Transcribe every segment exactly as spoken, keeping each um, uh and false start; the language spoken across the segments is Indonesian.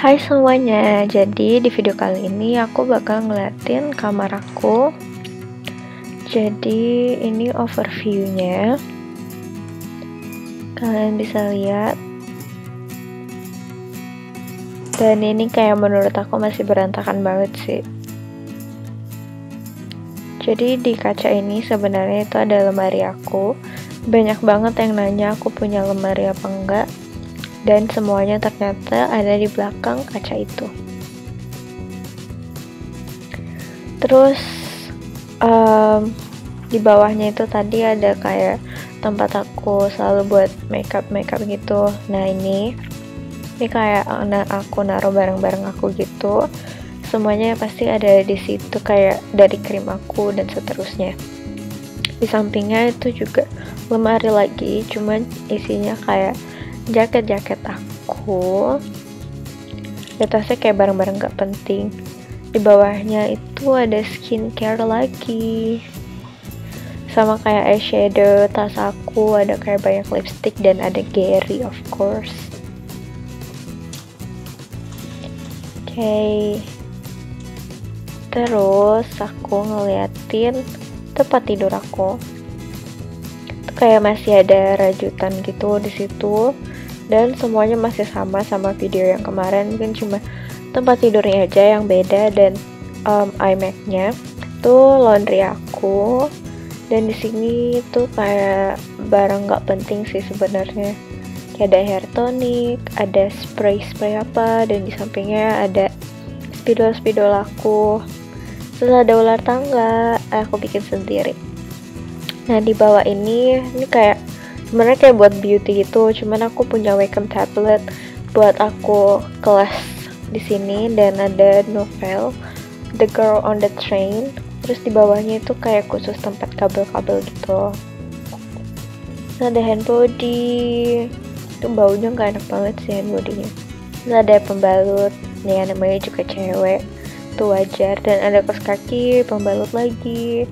Hai semuanya, jadi di video kali ini aku bakal ngeliatin kamar aku. Jadi ini overviewnya, kalian bisa lihat. Dan ini kayak menurut aku masih berantakan banget sih. Jadi di kaca ini sebenarnya itu ada lemari aku. Banyak banget yang nanya aku punya lemari apa enggak. Dan semuanya ternyata ada di belakang kaca itu. Terus um, di bawahnya itu tadi ada kayak tempat aku selalu buat makeup makeup gitu. Nah ini ini kayak aku naruh barang-barang aku gitu. Semuanya pasti ada di situ, kayak dari krim aku dan seterusnya. Di sampingnya itu juga lemari lagi, cuman isinya kayak jaket-jaket aku. Di atasnya kayak barang-barang gak penting. Di bawahnya itu ada skincare lagi, sama kayak eyeshadow. Tas aku ada kayak banyak lipstick dan ada Gary of course. Oke okay. Terus aku ngeliatin tempat tidur aku. Itu kayak masih ada rajutan gitu di situ. Dan semuanya masih sama sama video yang kemarin, mungkin cuma tempat tidurnya aja yang beda. Dan um, iMac-nya tuh laundry aku. Dan di sini tuh kayak barang nggak penting sih sebenarnya. Kayak ada hair tonic, ada spray-spray apa, dan di sampingnya ada spidol-spidol aku. Terus ada ular tangga, aku bikin sendiri. Nah di bawah ini, ini kayak sebenarnya kayak buat beauty gitu, cuman aku punya Wacom tablet buat aku kelas di sini. Dan ada novel The Girl on the Train. Terus di bawahnya itu kayak khusus tempat kabel-kabel gitu. Terus ada hand body, itu baunya nggak enak banget sih hand body-nya. Terus ada pembalut, nih namanya juga cewek, itu wajar. Dan ada kaos kaki, pembalut lagi.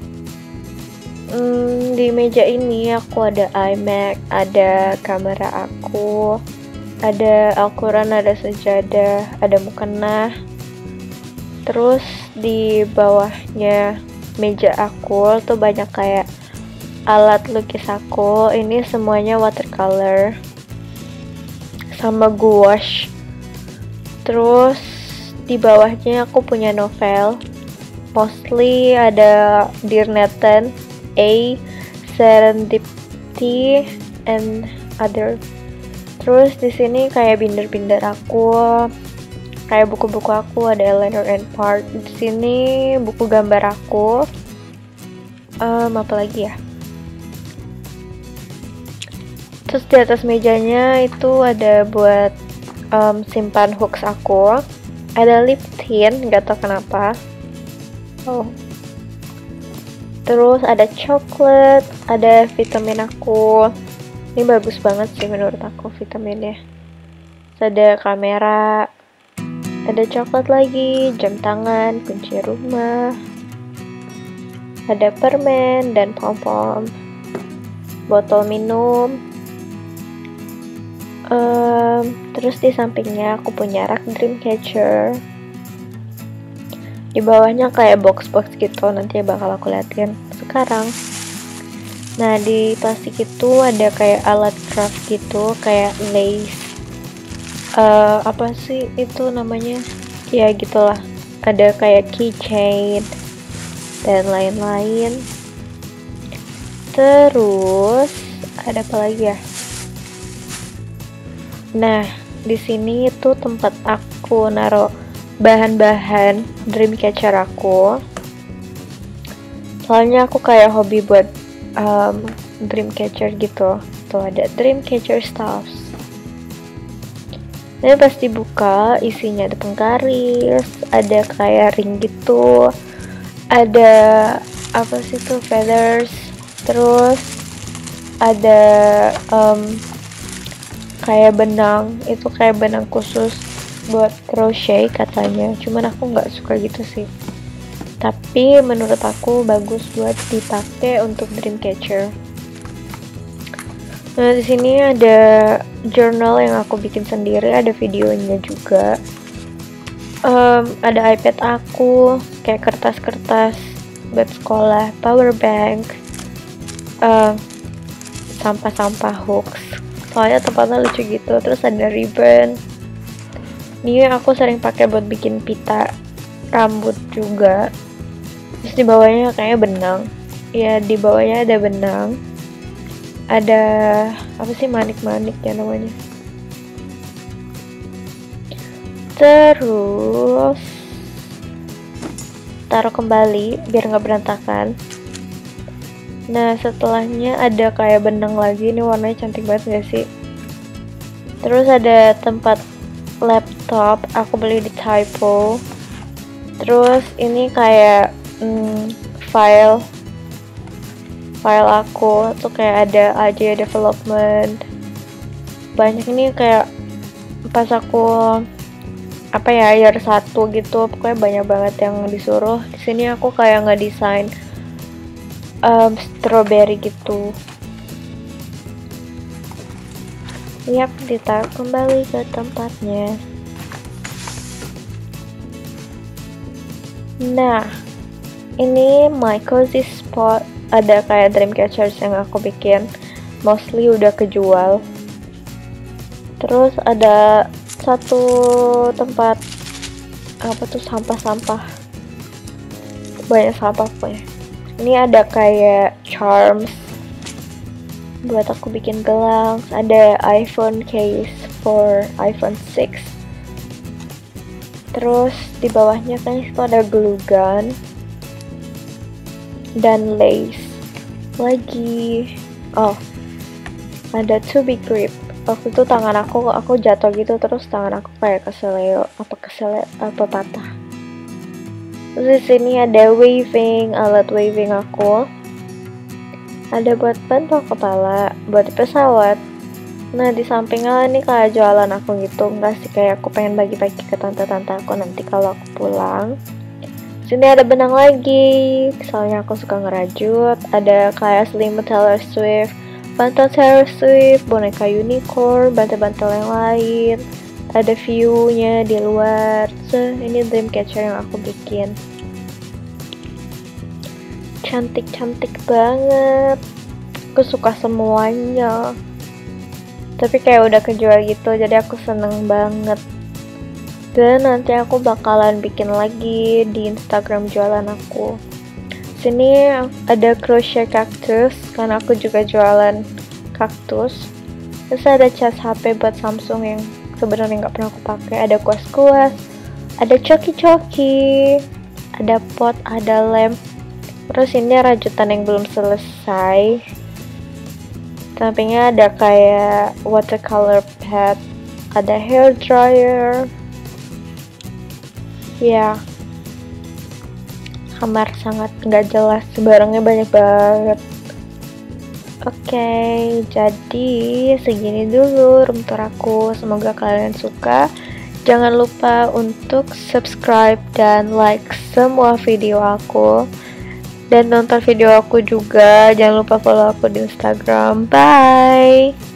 Hmm, di meja ini aku ada iMac, ada kamera aku, ada Al-Quran, ada sejadah, ada mukena. Terus di bawahnya meja aku tuh banyak kayak alat lukis aku. Ini semuanya watercolor sama gouache. Terus di bawahnya aku punya novel, mostly ada Dear Nathan, A, Serendipity, and other. Terus di sini kayak binder-binder aku, kayak buku-buku aku, ada Eleanor and Park. Di sini buku gambar aku. Um, apa lagi ya? Terus di atas mejanya itu ada buat um, simpan hooks aku. Ada lip tint, nggak tahu kenapa. Oh. Terus ada coklat, ada vitamin aku. Ini bagus banget sih menurut aku vitaminnya. Terus ada kamera, ada coklat lagi, jam tangan, kunci rumah, ada permen dan pom-pom, botol minum. Um, terus di sampingnya aku punya rak Dreamcatcher. Di bawahnya kayak box-box gitu, nanti bakal aku liatin sekarang. Nah di plastik itu ada kayak alat craft gitu, kayak lace, uh, apa sih itu namanya? Ya gitulah. Ada kayak keychain dan lain-lain. Terus ada apa lagi ya? Nah di sini itu tempat aku naruh bahan-bahan Dreamcatcher aku. Soalnya aku kayak hobi buat um, Dreamcatcher gitu. Tuh ada Dreamcatcher stuffs. Ini pas dibuka isinya ada penggaris, ada kayak ring gitu, ada apa sih tuh feathers. Terus ada um, kayak benang, itu kayak benang khusus buat crochet katanya, cuman aku nggak suka gitu sih, tapi menurut aku bagus buat dipakai untuk Dreamcatcher. Nah, di sini ada journal yang aku bikin sendiri, ada videonya juga. Um, ada iPad aku, kayak kertas-kertas buat sekolah, power bank, um, sampah-sampah hooks. Soalnya tempatnya lucu gitu. Terus ada ribbon. Ini aku sering pakai buat bikin pita rambut juga. Terus di bawahnya kayaknya benang. Ya, di bawahnya ada benang. Ada apa sih, manik-manik ya namanya. Terus taruh kembali biar nggak berantakan. Nah, setelahnya ada kayak benang lagi. Ini warnanya cantik banget gak sih? Terus ada tempat laptop, aku beli di Typo. Terus ini kayak hmm, file file aku tuh kayak ada aja development banyak. Ini kayak pas aku apa ya year satu gitu, pokoknya banyak banget yang disuruh. Di sini aku kayak ngedesain um, strawberry gitu. Yap, ditaruh kembali ke tempatnya. Nah, ini my cozy spot. Ada kayak dream catchers yang aku bikin, mostly udah kejual. Terus ada satu tempat apa tuh, sampah-sampah, banyak sampah pokoknya. Ini ada kayak charms buat aku bikin gelang. Ada iPhone case for iPhone six. Terus di bawahnya kan itu ada glue gun dan lace lagi. Oh, ada to be grip. Waktu itu tangan aku aku jatuh gitu, terus tangan aku kayak keseleo apa kesele apa patah. Terus di sini ada waving, alat waving aku. Ada buat bantal kepala, buat pesawat. Nah, di sampingnya ini kayak jualan aku gitu. Enggak sih, kayak aku pengen bagi-bagi ke tante-tante aku nanti kalau aku pulang. Sini ada benang lagi, soalnya aku suka ngerajut. Ada kayak selimut Taylor Swift, bantal Taylor Swift, boneka unicorn, bantal-bantal yang lain. Ada view-nya di luar. So, ini dream catcher yang aku bikin. Cantik-cantik banget. Aku suka semuanya. Tapi kayak udah kejual gitu, jadi aku seneng banget. Dan nanti aku bakalan bikin lagi di Instagram jualan aku. Sini ada crochet cactus, karena aku juga jualan kaktus. Terus ada cas H P buat Samsung yang sebenarnya nggak pernah aku pakai. Ada kuas-kuas, ada coki-coki, ada pot, ada lem. Terus ini rajutan yang belum selesai. Sampingnya ada kayak watercolor pad, ada hair dryer. Ya, kamar sangat nggak jelas, barangnya banyak banget. Oke, jadi segini dulu room tour aku. Semoga kalian suka. Jangan lupa untuk subscribe dan like semua video aku. Dan nonton video aku juga. Jangan lupa follow aku di Instagram. Bye!